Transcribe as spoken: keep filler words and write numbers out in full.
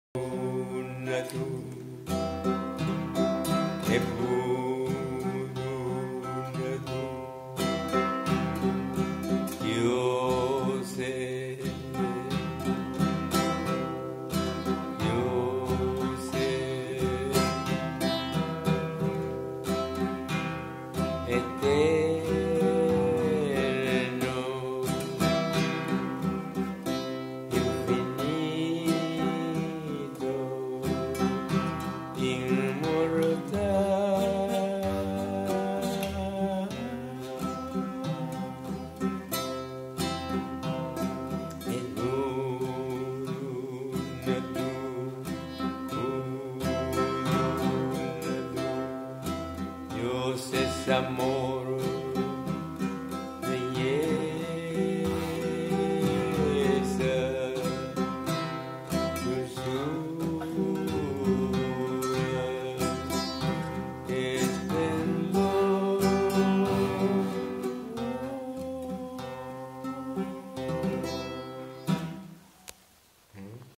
una tu e una tu yo sé yo sé eterno infinito inmortal e una tu una tu Dios es amor, belleza, dulzura.